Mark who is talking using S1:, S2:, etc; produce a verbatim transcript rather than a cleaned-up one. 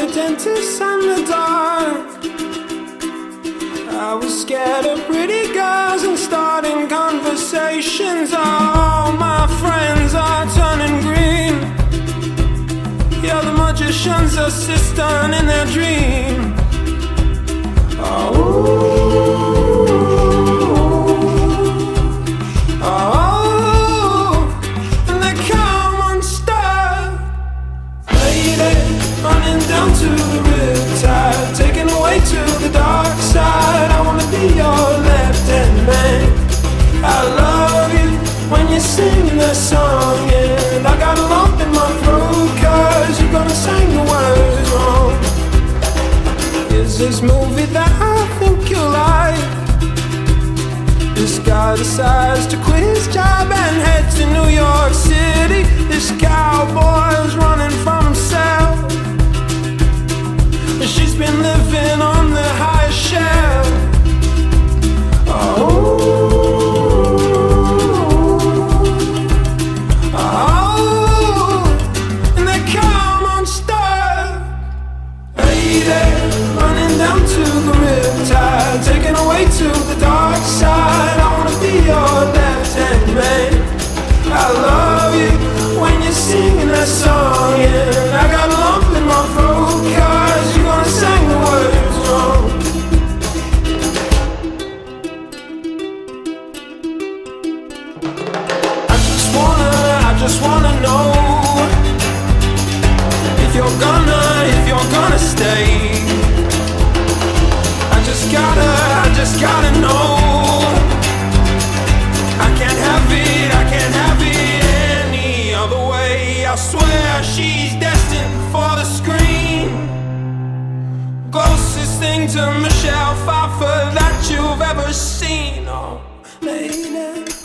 S1: dentist and the dark. I was scared of pretty girls and starting conversations. All my friends are turning green. Yeah, the magician's assistant in their dream. Oh, oh, and they come unstuck. Lady, running down to the riptide, taken away to the dark side. I wanna be your left-hand man. I love you when you're singing that song, and I got a lump in my throat, cause you're gonna sing the words wrong. Is this movie that I think you like? This guy decides to quit his job and head to New York City. This cowboy's running from himself. She's been living on the high shelf. Oh, oh, and they come unstuck. Lady, running down to the riptide, taken away to the dark side. I wanna be your left-hand man. I love you when you're singing that song, and I got a lump in my throat, cause you're gonna sing the words wrong. I just wanna, I just wanna know if you're gonna, if you're gonna stay. I just gotta, I just gotta know. I can't have it, I can't have it any other way. I swear she's destined for the screen. Closest thing to Michelle Pfeiffer that you've ever seen. Oh, lady.